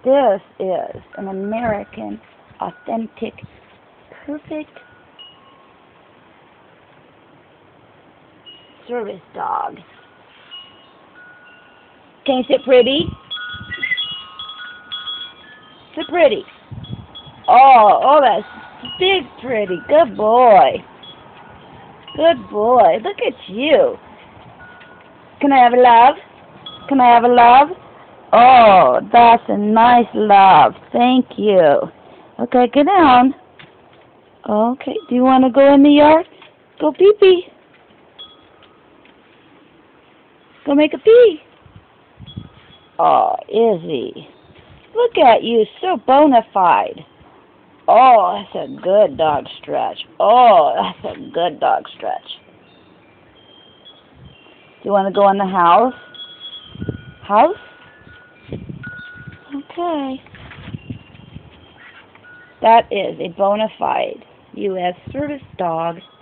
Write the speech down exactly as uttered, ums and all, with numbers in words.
This is an American, authentic, perfect service dog. Can you sit pretty? Sit pretty. Oh, oh, that's big pretty. Good boy. Good boy. Look at you. Can I have a love? Can I have a love? Oh, that's a nice love. Thank you. Okay, get down. Okay, do you want to go in the yard? Go pee-pee. Go make a pee. Oh, Izzy. Look at you, so bona fide. Oh, that's a good dog stretch. Oh, that's a good dog stretch. Do you want to go in the house? House? Okay. That is a bona fide U S service dog.